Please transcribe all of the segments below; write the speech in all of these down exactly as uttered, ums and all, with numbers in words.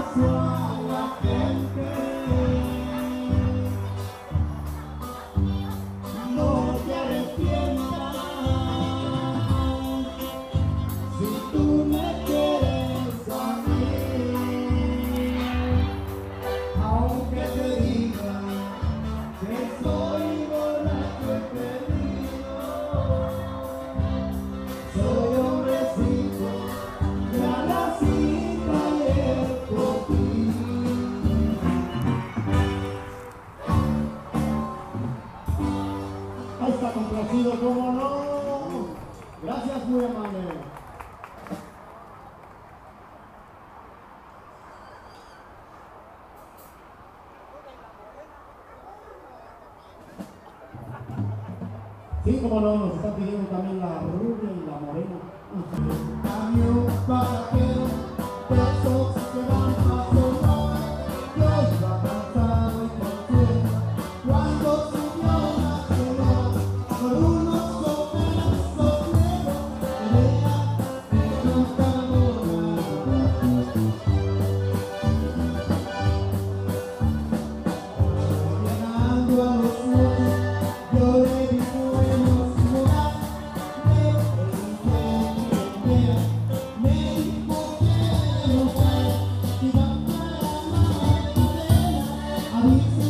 Complacido, cómo no. Gracias, muy amable. Sí, cómo no, nos está pidiendo también la rubia y la morena. Cambio vaquero, besos que van a sonar. Yo iba cansado y contento cuando subió la ciudad. Por unos comercios negros que vean que nunca llegando a los muros, yo le vi buenos morar. Me pregunté me dijo que no fue, que iba para la madrina, a mí sí.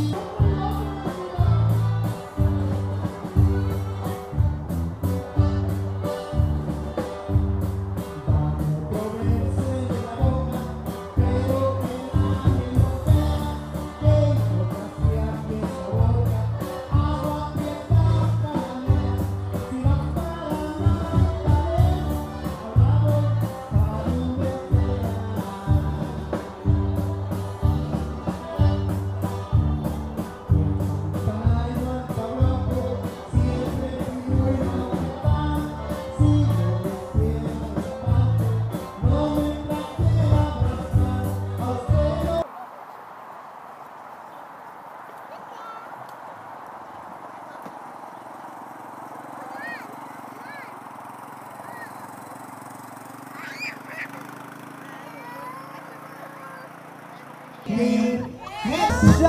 Mis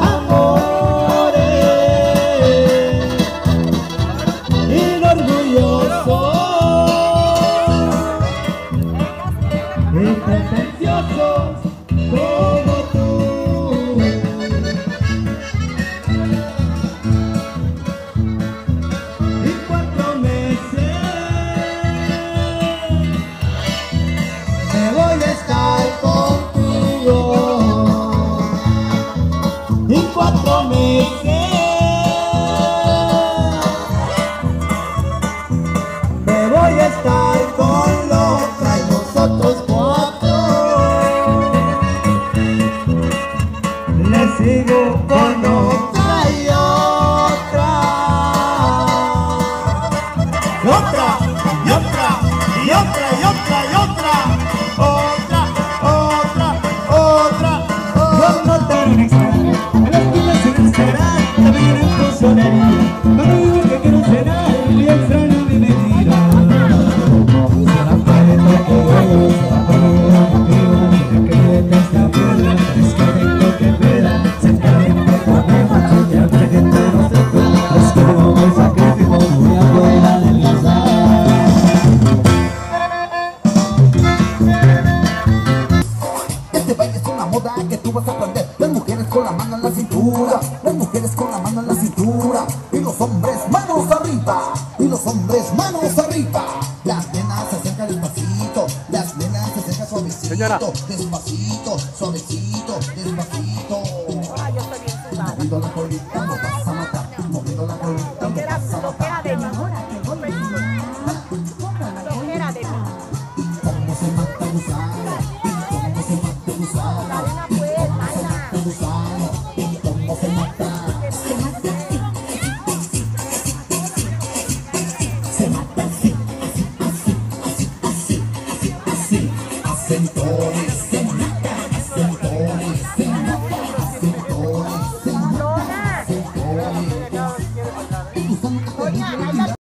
amores inorgullosos, impretenciosos como tú. Y cuatro meses me voy a estar contigo. En cuatro meses me voy a estar con loca y nosotros cuatro le sigo con otra y otra y otra y otra y otra y otra y otra otra otra otra otra no te regresaré. También en funcionaría, cuando digo que quiero cenar y extraño mi mentira. Será para que veo, será para que veo, que vete esta piedra, es que tengo que esperar, se calienta con el macho y al que no se puede, es que no me sacrifico, voy a poder adelgazar. Este baile es una moda que tú vas a aprender. Las mujeres con la mano en la cintura, las mujeres con la mano en la cintura, y los hombres manos arriba, y los hombres manos arriba. Las nenas se acercan despacito, las nenas se acercan suavecito, Señora. despacito, suavecito, despacito.